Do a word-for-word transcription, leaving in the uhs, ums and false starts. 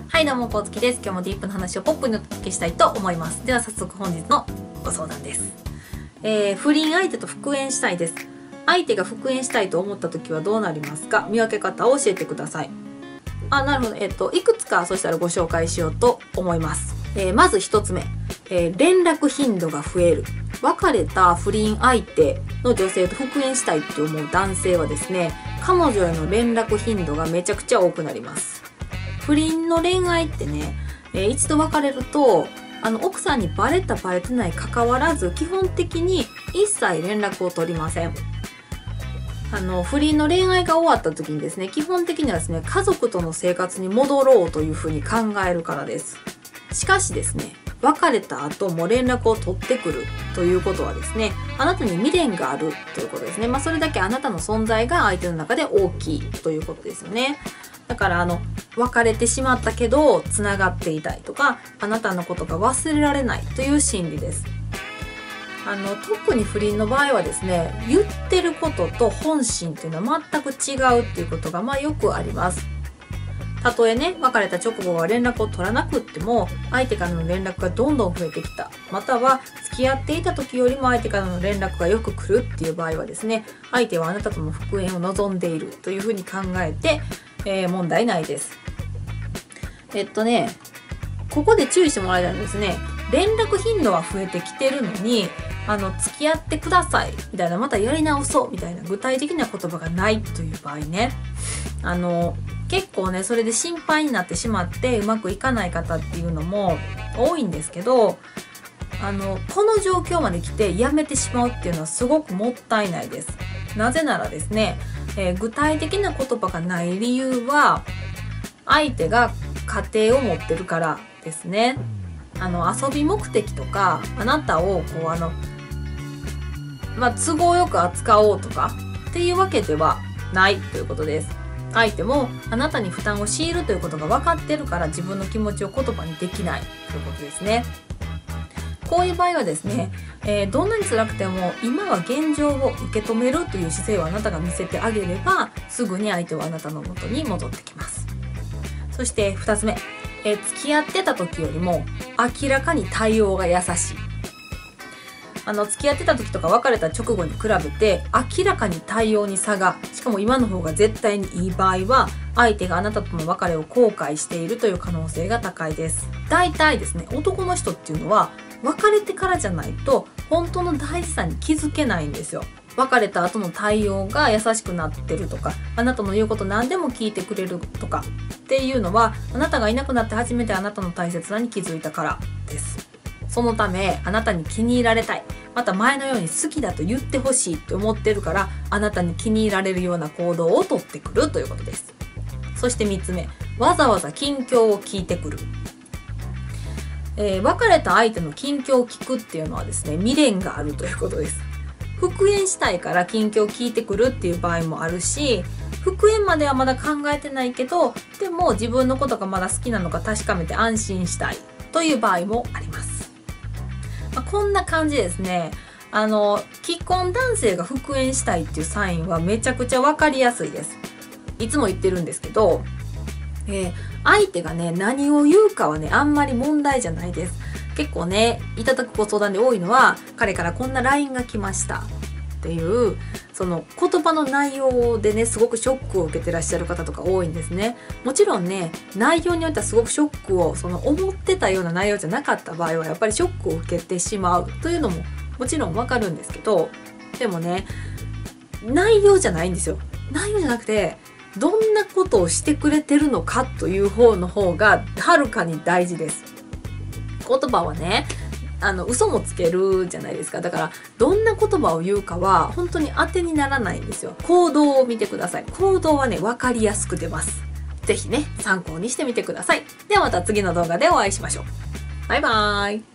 はいどうもこうつきです。今日もディープな話をポップにお届けしたいと思います。では早速本日のご相談です。えー、不倫相手と復縁したいです。相手が復縁したいと思った時はどうなりますか？見分け方を教えてください。あ、なるほど。えっといくつかそしたらご紹介しようと思います。えー、まず一つ目、えー、連絡頻度が増える。別れた不倫相手の女性と復縁したいって思う男性はですね、彼女への連絡頻度がめちゃくちゃ多くなります。不倫の恋愛ってね、えー、一度別れるとあの奥さんにバレたバレてない関わらず基本的に一切連絡を取りません。あの不倫の恋愛が終わった時にですね、基本的にはですね、家族との生活に戻ろうというふうに考えるからです。しかしですね、別れた後も連絡を取ってくるということはですね、あなたに未練があるということですね。まあそれだけあなたの存在が相手の中で大きいということですよね。だからあの別れてしまったけどつながっていたいとか、あなたのことが忘れられないという心理です。あの特に不倫の場合はですね、言ってることと本心っていうのは全く違うっていうことがまあよくあります。たとえね、別れた直後は連絡を取らなくっても相手からの連絡がどんどん増えてきた、または付き合っていた時よりも相手からの連絡がよく来るっていう場合はですね、相手はあなたとの復縁を望んでいるというふうに考えて、えー、問題ないです。えっとねここで注意してもらいたいんですね。連絡頻度は増えてきてるのに、あの付き合ってくださいみたいな、またやり直そうみたいな具体的な言葉がないという場合ね、あの結構ねそれで心配になってしまってうまくいかない方っていうのも多いんですけど、あのこの状況まで来てやめてしまうっていうのはすごくもったいないです。なぜならですね、えー、具体的な言葉がない理由は相手が家庭を持ってるからですね。あの遊び目的とかあなたをこうあのまあ都合よく扱おうとかっていうわけではないということです。相手もあなたに負担を強いるということが分かってるから自分の気持ちを言葉にできないということですね。こういう場合はですね、えー、どんなに辛くても今は現状を受け止めるという姿勢をあなたが見せてあげればすぐに相手はあなたの元に戻ってきます。そしてふたつめ、えー、付き合ってた時よりも明らかに対応が優しい。あの付き合ってた時とか別れた直後に比べて明らかに対応に差が、しかも今の方が絶対にいい場合は相手があなたとの別れを後悔しているという可能性が高いです。だいたいですね、男の人っていうのは別れてからじゃないと本当の大事さに気づけないんですよ。別れた後の対応が優しくなってるとか、あなたの言うこと何でも聞いてくれるとかっていうのは、あなたがいなくなって初めてあなたの大切さに気づいたからです。そのためあなたに気に入られたい、また前のように好きだと言ってほしいと思ってるから、あなたに気に入られるような行動をとってくるということです。そしてみっつめ、わざわざ近況を聞いてくる。えー、別れた相手の近況を聞くっていうのはですね、未練があるということです。復縁したいから近況を聞いてくるっていう場合もあるし、復縁まではまだ考えてないけどでも自分のことがまだ好きなのか確かめて安心したいという場合もあります。まあ、こんな感じですね。あの既婚男性が復縁したいっていうサインはめちゃくちゃ分かりやすいです。いつも言ってるんですけど、えー、相手がね何を言うかはねあんまり問題じゃないです。結構ねいただくご相談で多いのは、彼からこんな ライン が来ましたっていうその言葉の内容でねすごくショックを受けてらっしゃる方とか多いんですね。もちろんね内容によってはすごくショックをその思ってたような内容じゃなかった場合はやっぱりショックを受けてしまうというのももちろんわかるんですけど、でもね内容じゃないんですよ。内容じゃなくてどんなことをしてくれてるのかという方の方がはるかに大事です。言葉はねあの嘘もつけるじゃないですか。だからどんな言葉を言うかは本当に当てにならないんですよ。行動を見てください。行動はね分かりやすく出ます。是非ね参考にしてみてください。ではまた次の動画でお会いしましょう。バイバーイ。